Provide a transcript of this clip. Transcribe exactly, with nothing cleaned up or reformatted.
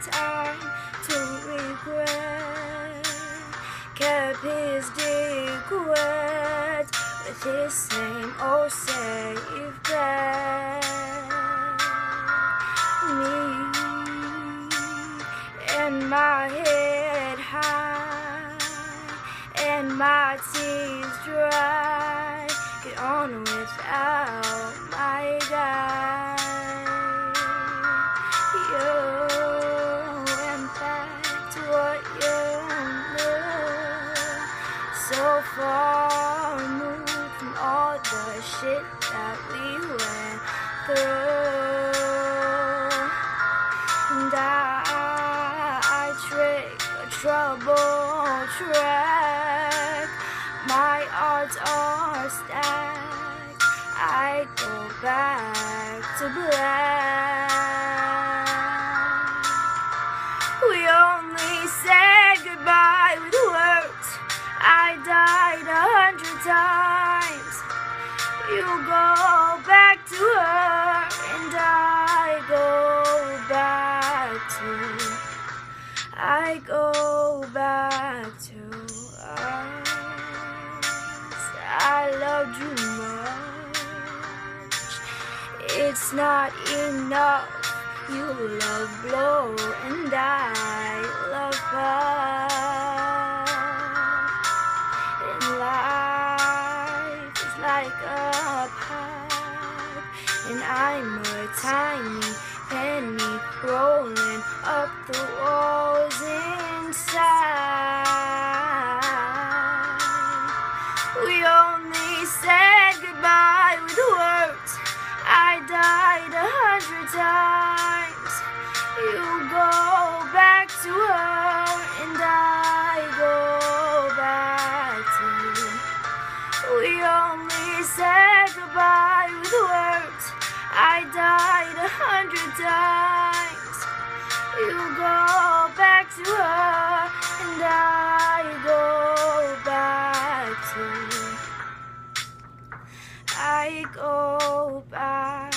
time to regret. Kept his secret with his same old safe bet. Me and my head high and my tears dry, get on without my guy. You went back to what you knew, so far removed from all the shit that we went through. And I, I trick a trouble track. My odds are stacked. I go back to black. We only said goodbye with words. I died a hundred times. You go back to her, and I go back to. I go back to us. I loved you much. It's not enough. You love blow and I love puff. And life is like a pub, and I'm a tiny penny rolling up the walls inside. We only said goodbye with words. I died a hundred times. You go back to her, and I go back to you. We only said goodbye with words. I died a hundred times. You go back to her, and I go back to you. I go back.